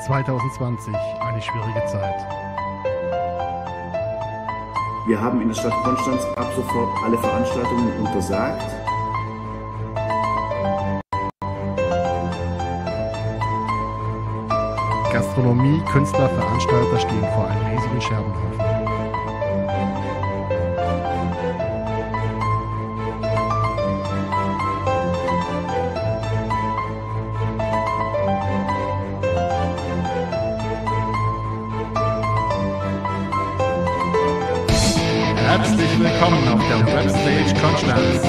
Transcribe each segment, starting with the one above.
2020 eine schwierige Zeit. Wir haben in der Stadt Konstanz ab sofort alle Veranstaltungen untersagt. Gastronomie, Künstler, Veranstalter stehen vor einem riesigen Scherbenhaufen. Herzlich willkommen auf der Webstage Konstanz.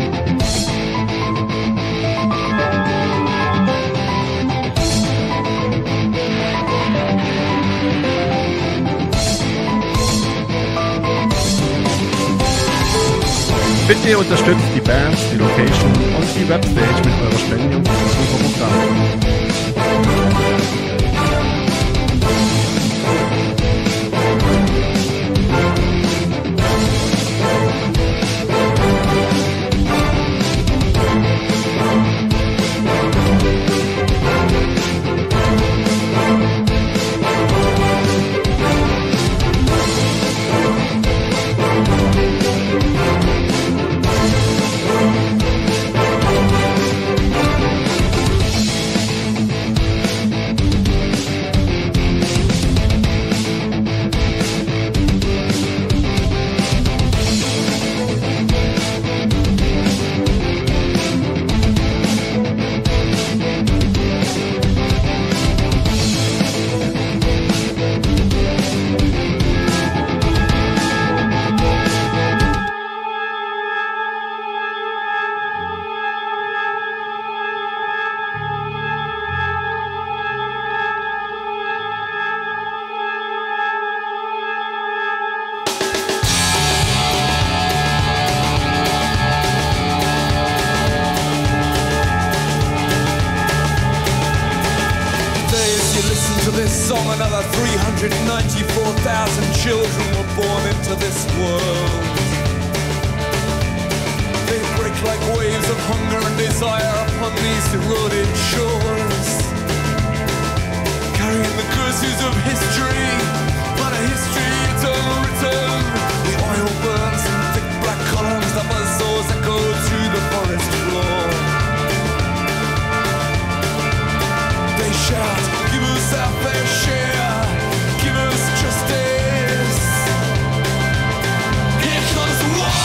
Bitte ihr unterstützt die Bands, die Location und die Webstage mit eurer Spende und unserem Programm. Another 394,000 children were born into this world. They break like waves of hunger and desire upon these eroded shores, carrying the curses of history, but a history it's unwritten. The oil burns in thick black columns, the buzzsaws echo through the forest floor. They shout, give us our fair share, give us justice. Here comes the war.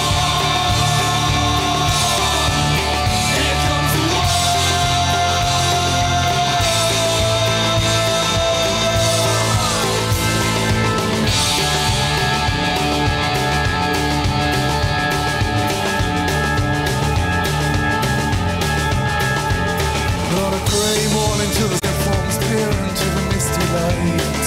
Here comes the war. On a grey morning till the forms peer into the misty light,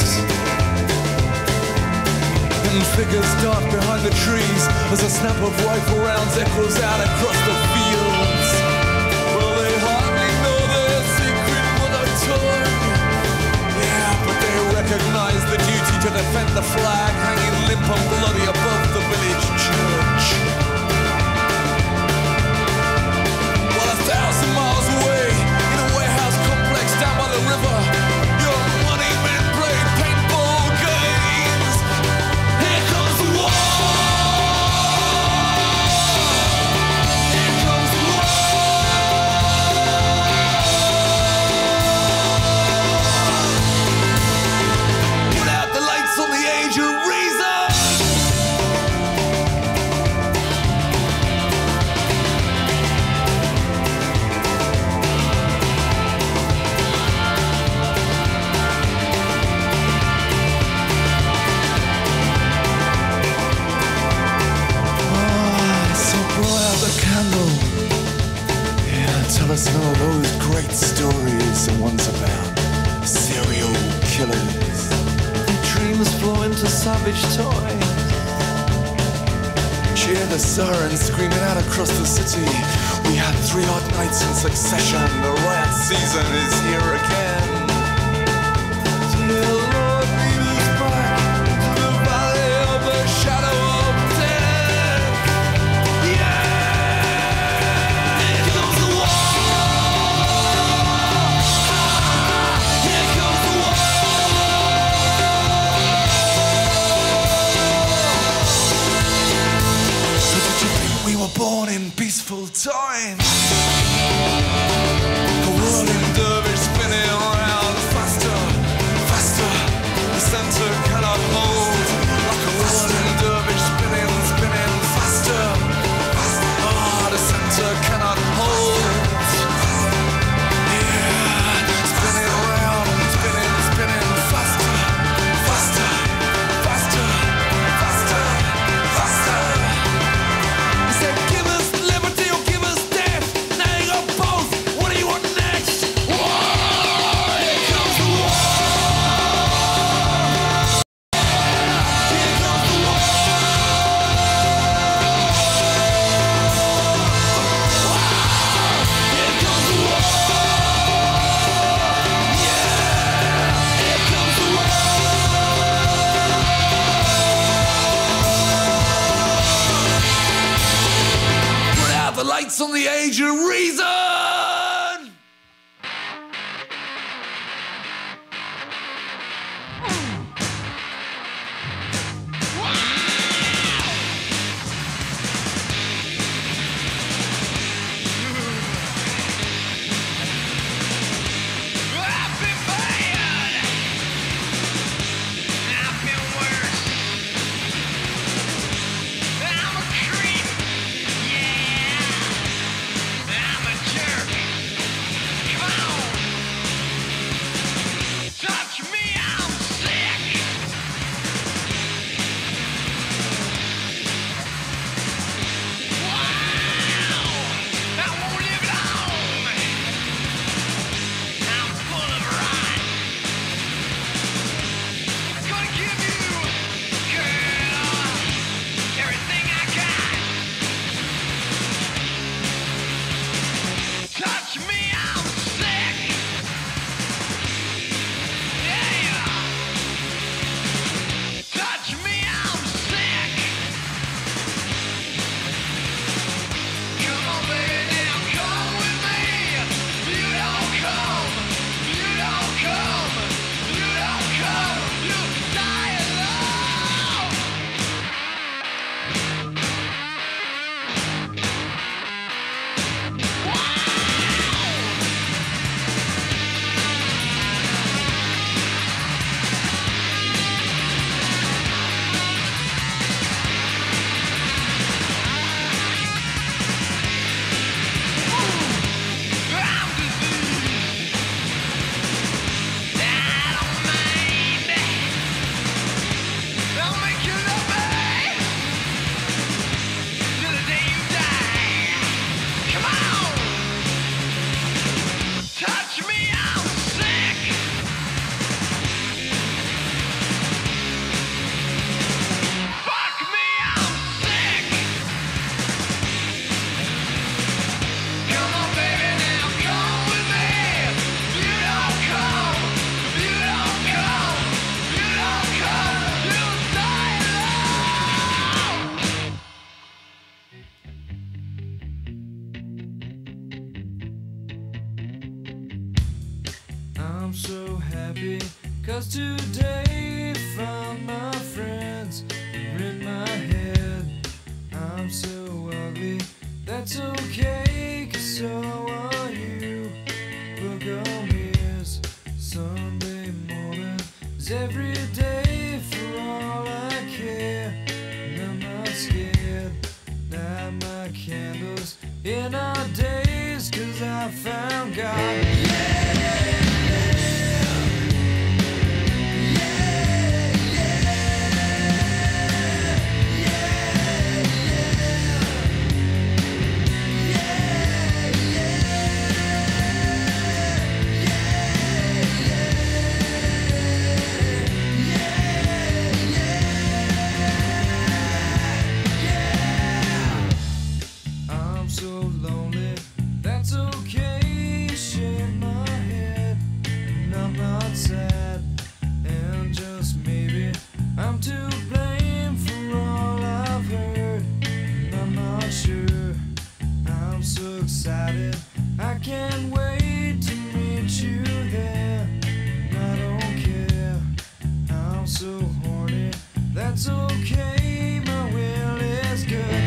and figures dart behind the trees as a snap of rifle rounds echoes out across the fields. Well, they hardly know their secret monotone, yeah, but they recognize the duty to defend the flag hanging limp and bloody above the village church. Well, 1,000 miles away, in a warehouse complex down by the river, your money men play paintball games. Here comes the war. Here comes the war. Put out the lights on the age of reason. So blow out the candle. Yeah, tell us some of those great stories. The ones about serial killers. Dreams flow into savage toys. Cheer the sirens screaming out across the city. We had 3 odd nights in succession. The riot season is here again. Dear Lord, lead us back to the valley of the shadow of death. Yeah! Here comes the war! Here comes the war! I'm so happy, 'cause today found my friends are in my head. I'm so ugly, that's okay, 'cause so are you. Look on me, it's Sunday morning, it's every day for all I care. And I'm not scared, light my candles in our days, 'cause I found God. I'm so lonely, that's okay, shake my head, and I'm not sad, and just maybe I'm to blame for all I've heard, and I'm not sure. I'm so excited, I can't wait to meet you there, and I don't care, I'm so horny, that's okay, my will is good.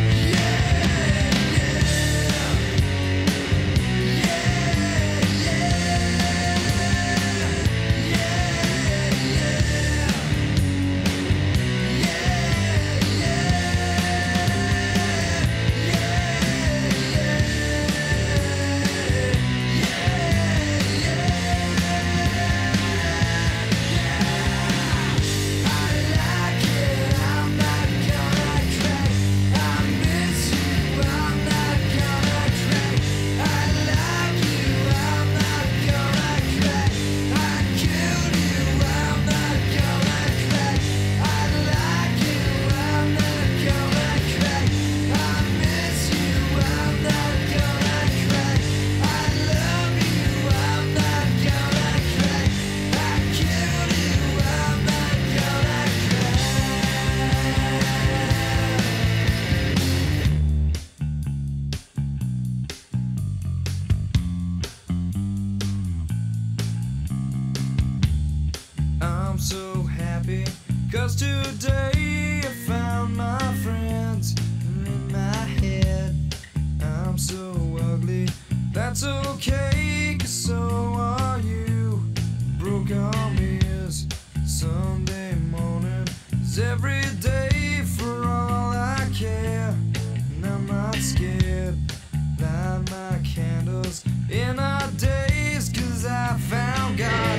I'm so happy, 'cause today I found my friends in my head. I'm so ugly, that's okay, 'cause so are you. Broke arm is Sunday morning, is every day for all I care. And I'm not scared, light my candles in our days, 'cause I found God.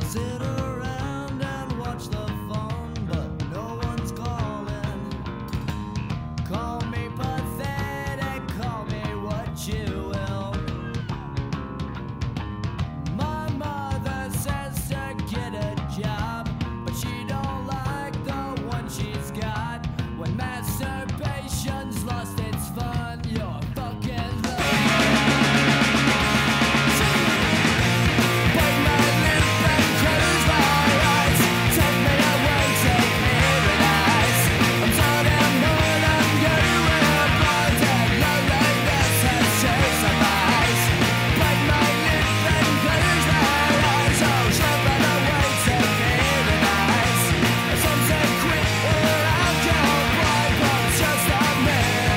sit around and watch the phone, but no one's calling. Call me pathetic, call me what you will. My mother says to get a job, but she don't like the one she's got. When masturbation's lost its fun, you're fucking bite my lip and close my eyes. Take me away to paradise. I'm so damn bored, I'm getting blind and loneliness has chased my eyes. Bite my lip and close my eyes. Oh, slipping away to paradise. Some say quit or I'll go blind, but it's just not me.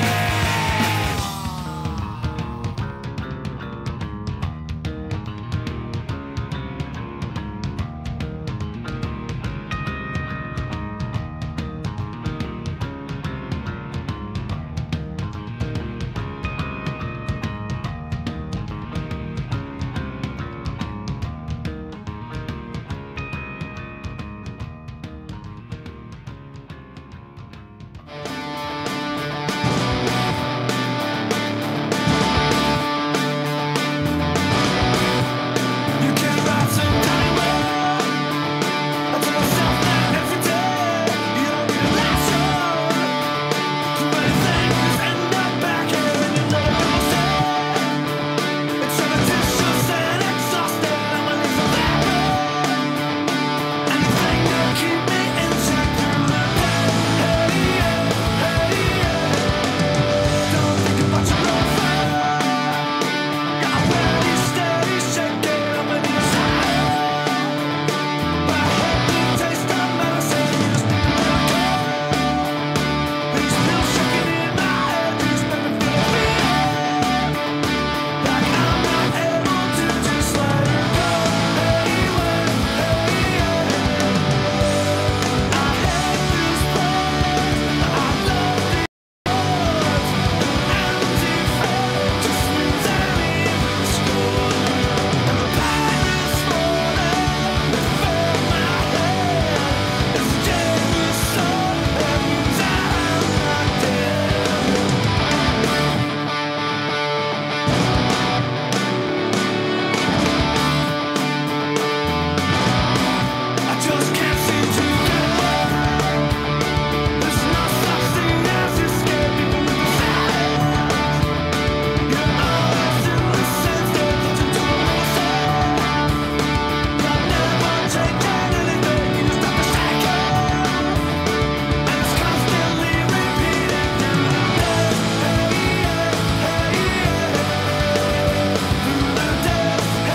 You can write some diamond. I tell myself that every day. You don't need a lesson. Do anything, just end up back here in your little cell. It's repetitious and exhausting. I'm a little bad. Anything to keep me in check through the day. Hey, yeah. Don't think about your girlfriend. Got a very steady shaking. I'm a little sad. But I hate the taste of medicine. You just need to let go. These pills shaking in my head, these make me feel weird. Like I'm not able to just let it go. Anyway, I hate this place. I love these words. Empty face just means I leave school. And the pain this morning that filled my head is dangerous, so that means I'm not dead. I just can't seem to get away. There's no such thing as escape, even with the silence. You're always in the same state that you don't understand. You're never taking anything, you just have to shake it. And it's constantly repeating through the day. Through the day.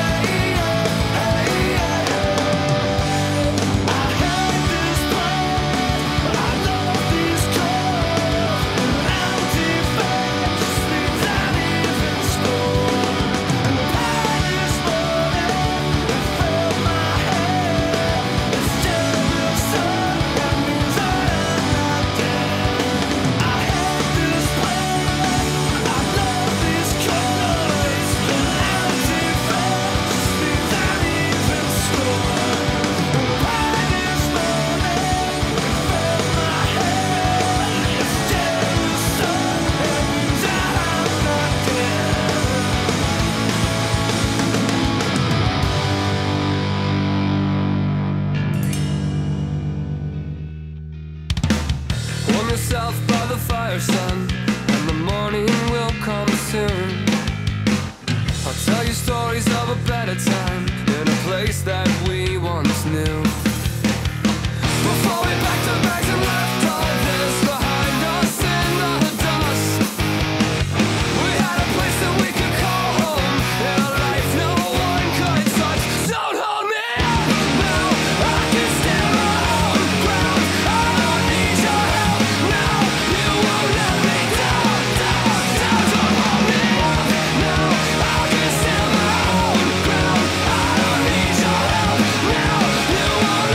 I hate this place, but I love these colors. An empty face just means I leave in school. And the pain this morning that filled my head is dangerous, so that means I am not dead. I hate this place, but I love these colors. An empty face just means I leave in school. And the pain this morning that filled my head is dangerous, so that means I am not dead. Warm yourself by the fire, son, and the morning will come soon. I'll tell you stories of a better time in a place that we once knew. Before we packed our bags and left all this behind us in the dust, we had a place that we could call home, and a life no one could touch. Don't hold me up now, I can stand my own ground. I don't need your help now, you won't let me down, down, down. Don't hold me up now, I can stand my own ground. I don't need your help now, you won't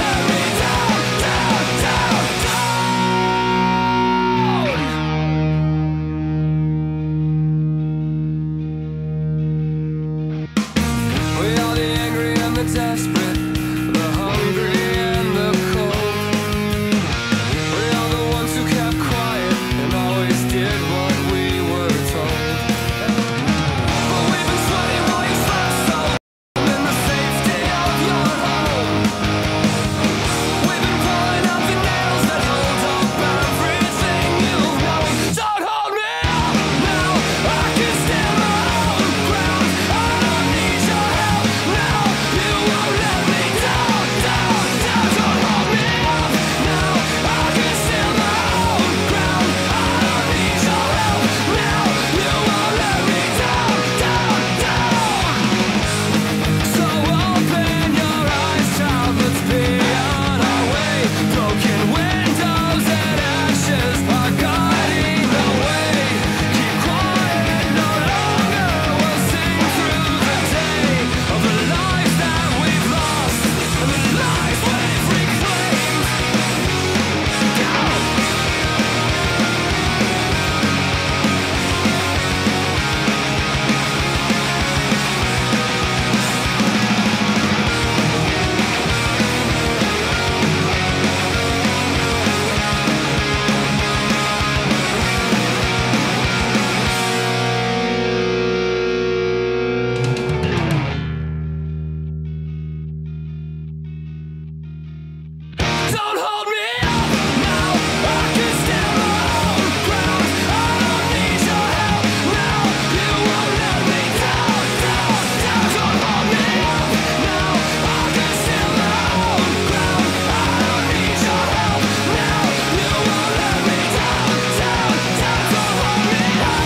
Don't hold me up now. I can stand my own ground. I don't need your help now. You won't let me down, down, down. Don't hold me up now. I can stand my own ground. I don't need your help now. You won't let me down, down, down. Don't hold me up.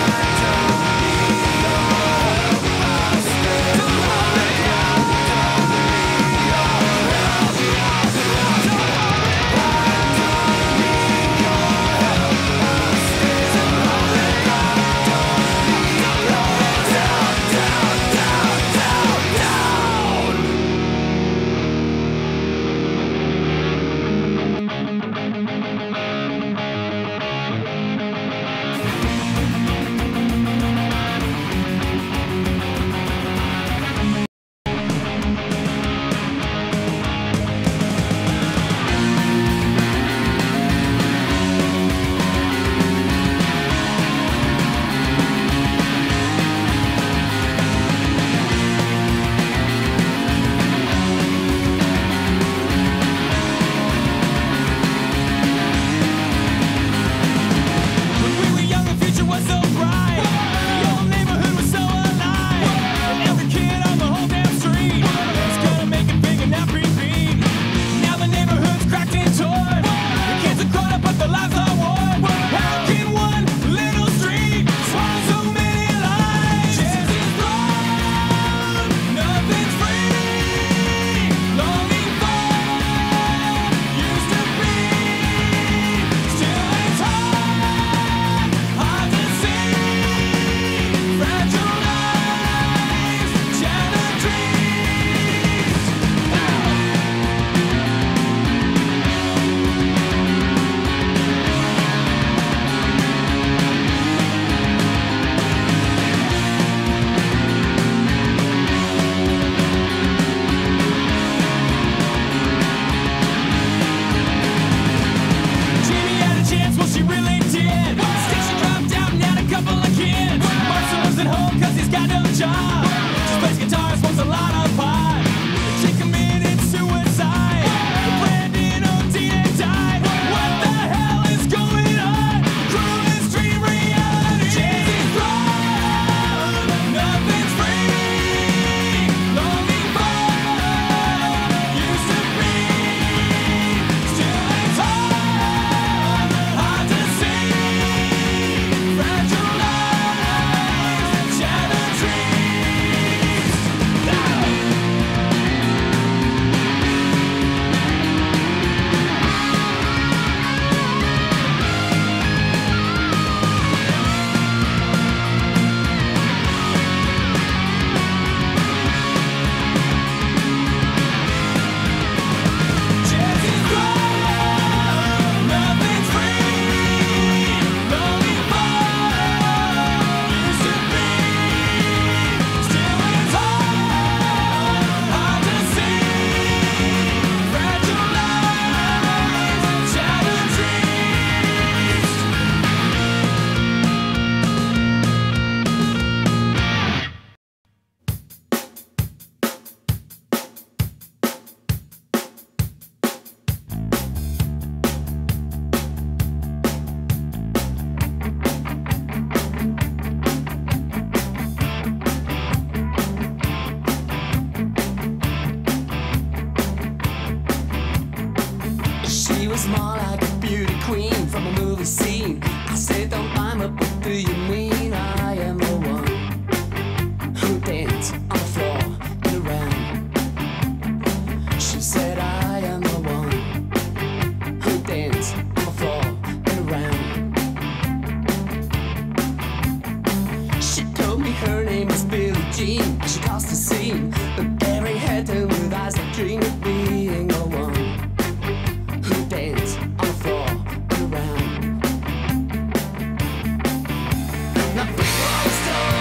was more like a beauty queen from a movie scene. I said, don't mind, but what do you mean? I am the one who danced on the floor and around. She said, I am the one who danced on the floor and around. She told me her name was Billie Jean. She caused a scene, but Barry had her with eyes that dream of being the one who danced on the floor and around. Now people always told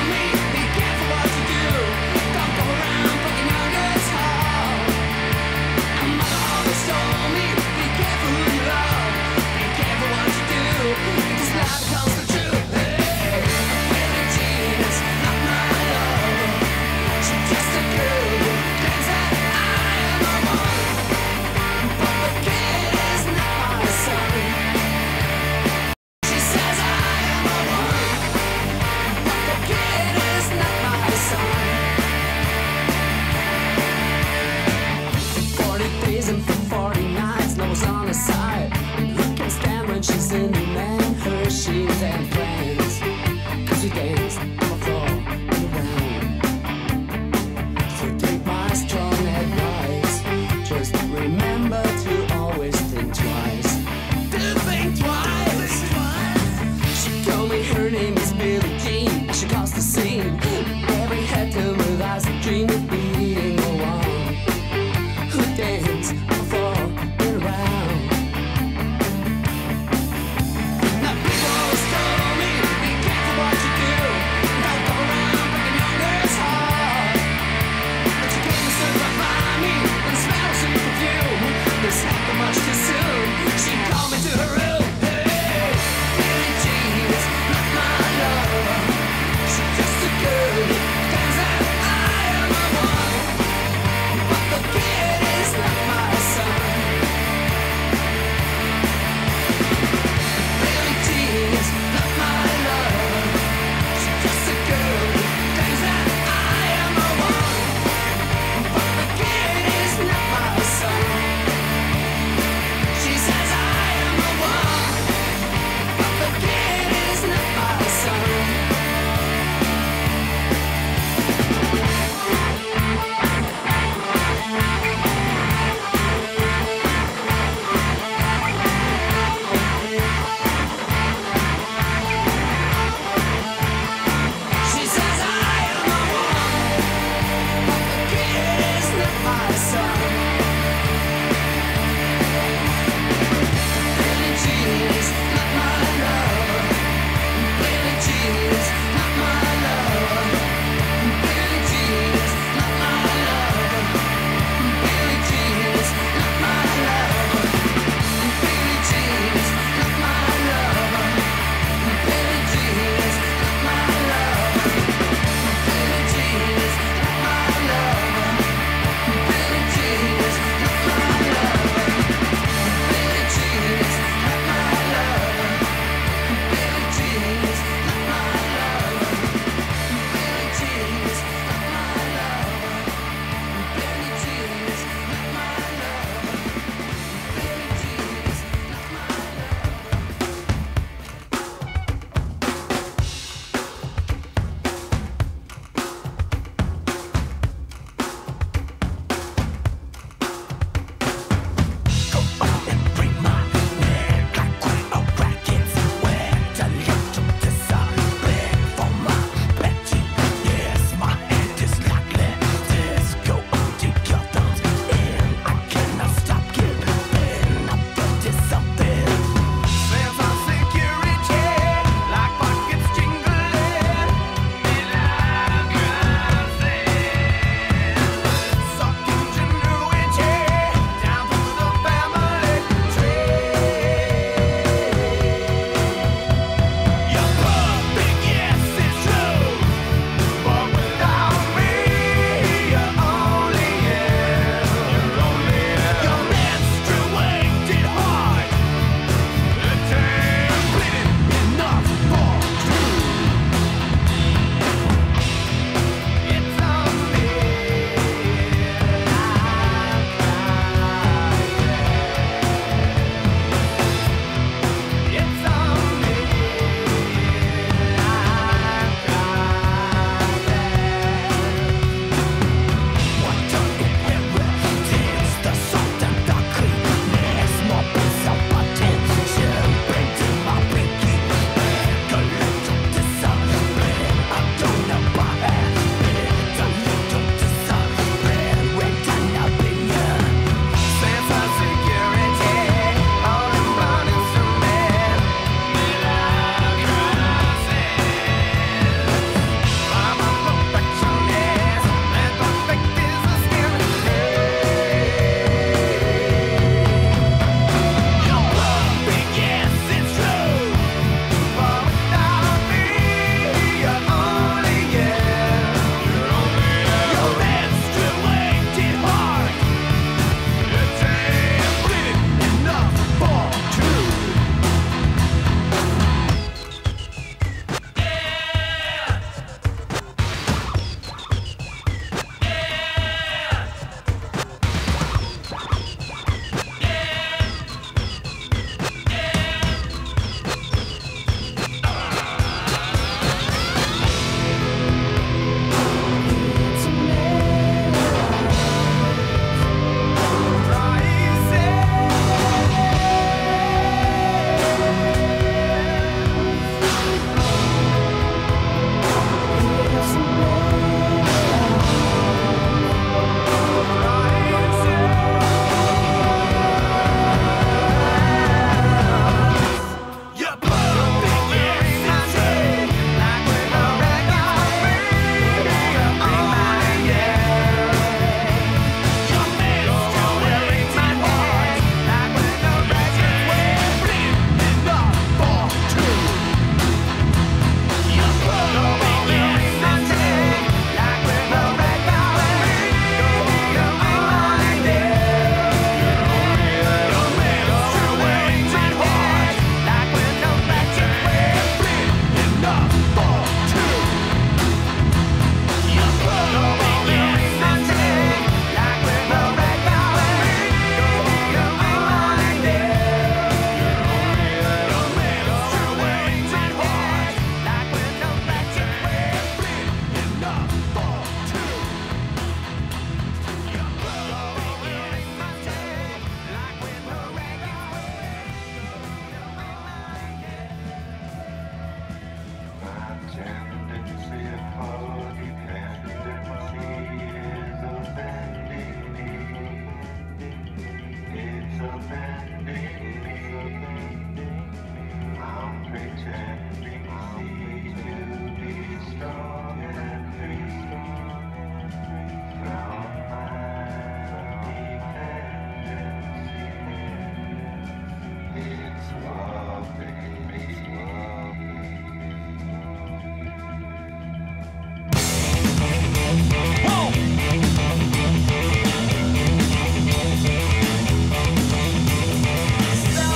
Stop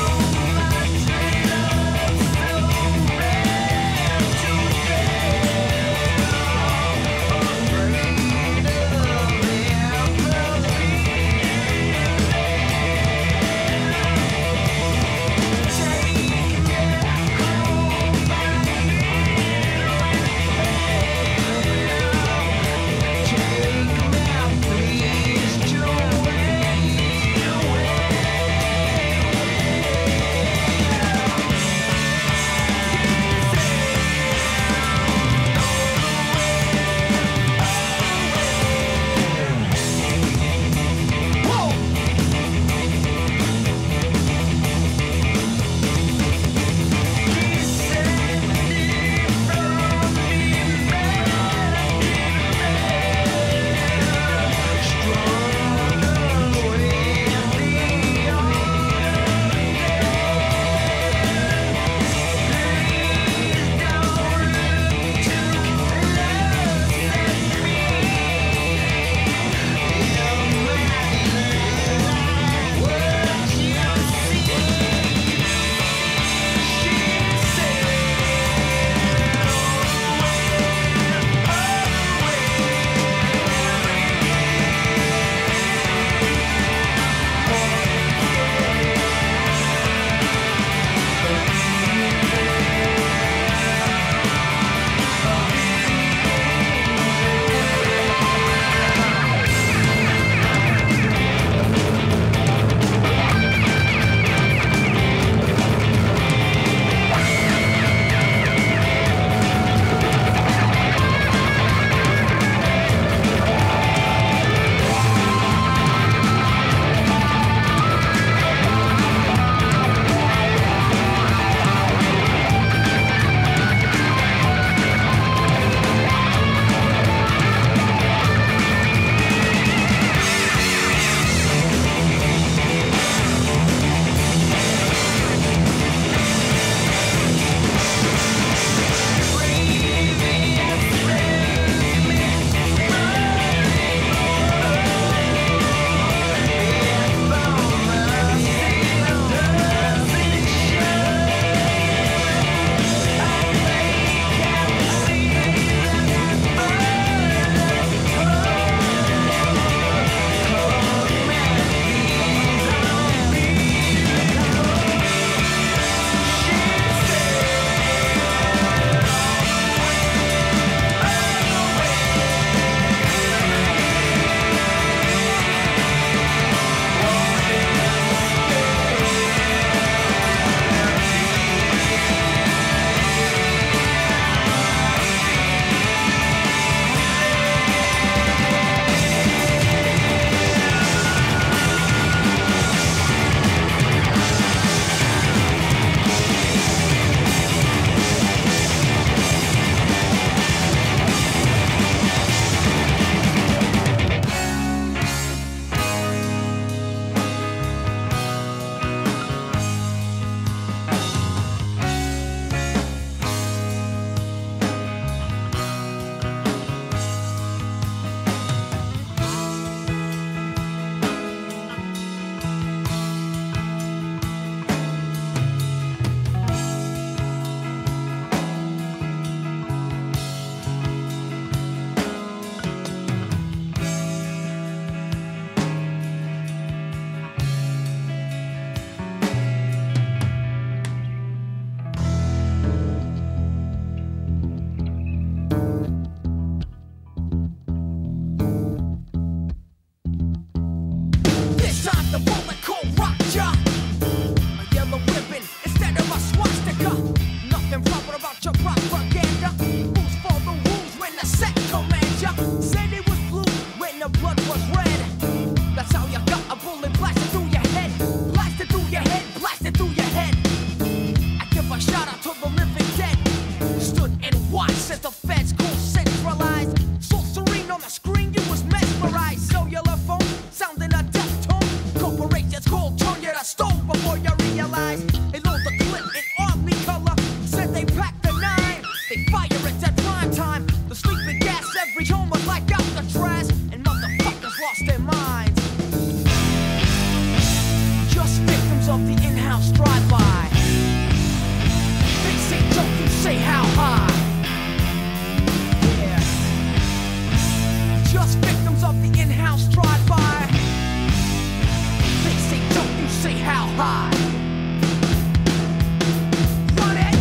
a stove before you realize. They load the clip in army color. Said they packed the 9. They fire it at prime time. The sleeping gas every home was like out the trash. And motherfuckers lost their minds. Just victims of the in-house drive-by. They say, don't you say how high. Yeah. Just victims of the in-house drive-by. They say, don't you say how high. Run it.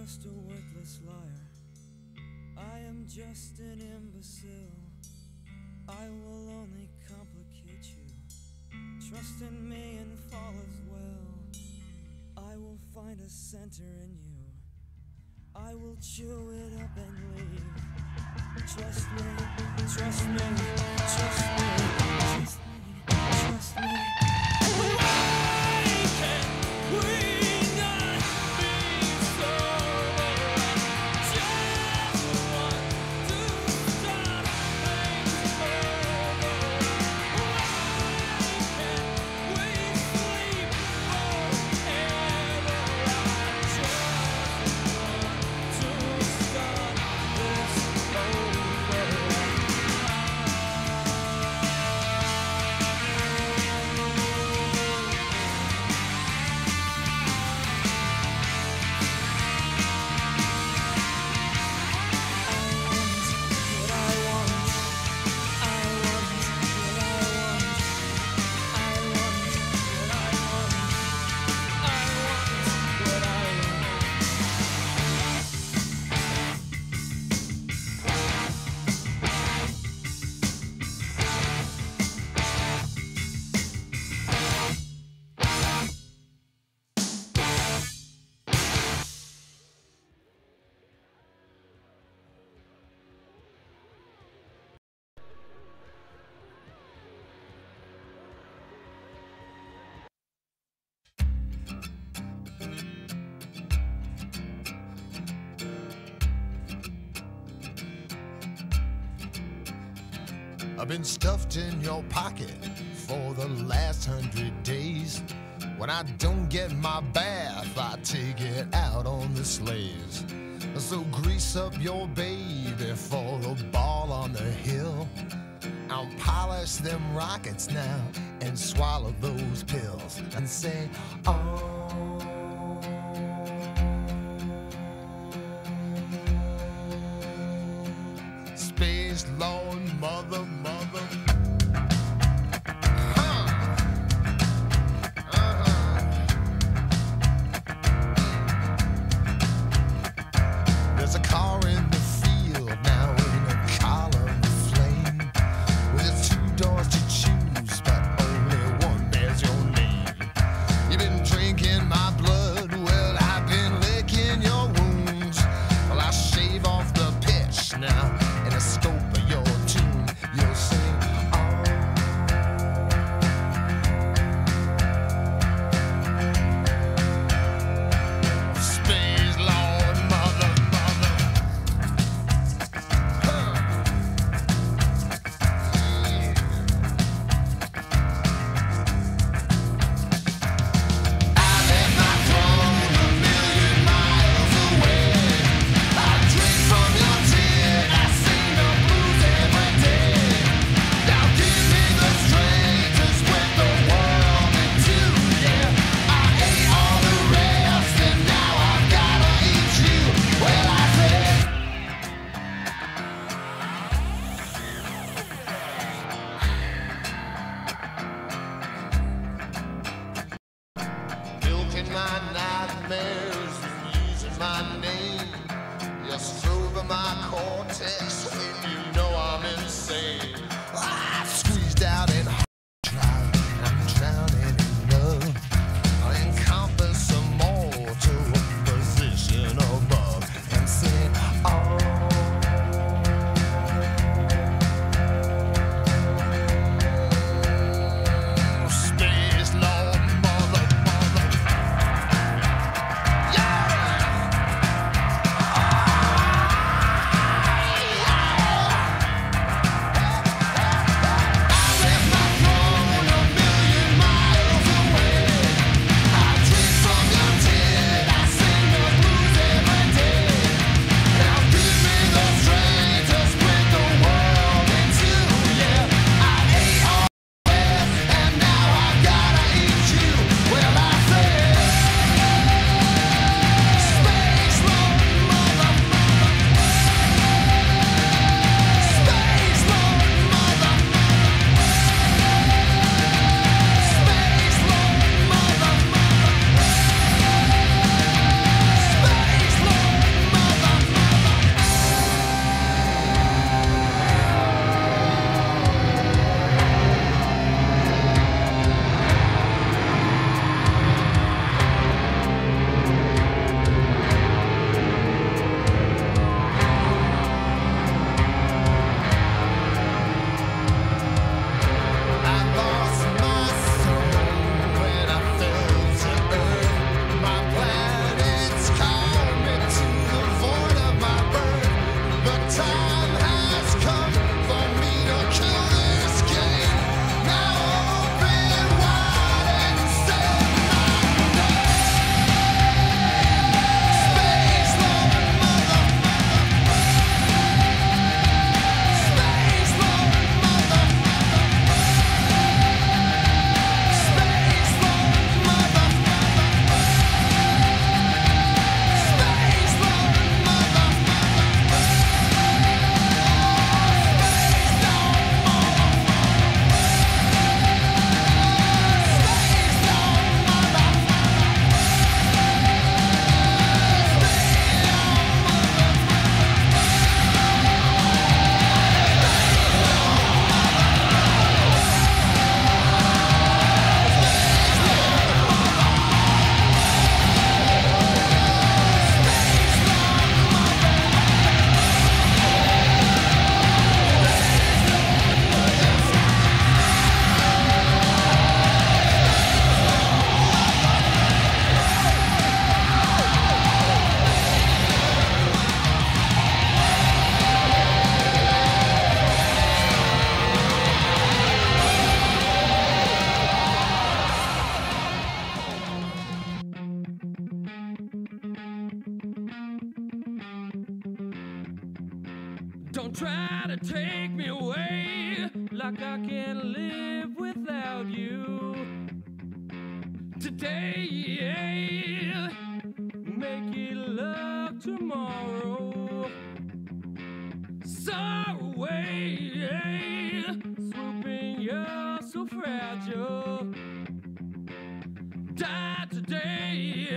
just a worthless liar. I am just an imbecile. I will only complicate you. Trust in me and fall as well. I will find a center in you. I will chew it up and leave. Trust me, trust me, trust me, trust me, trust me. Why can't we not be sober? Just want to start things over. Why can't we sleep forever? I just want to start this over. I've been stuffed in your pocket for the last 100 days. When I don't get my bath, I take it out on the sleighs. So grease up your baby for the ball on the hill. I'll polish them rockets now and swallow those pills and say, oh. Space Lord, mother, mother. There's a car in the field now in a column of flame. With its 2 doors to choose, but only one bears your name. You've been drinking take me away like I can't live without you. Today, making love tomorrow. Sorrow away, swooping, you're so fragile. Die today.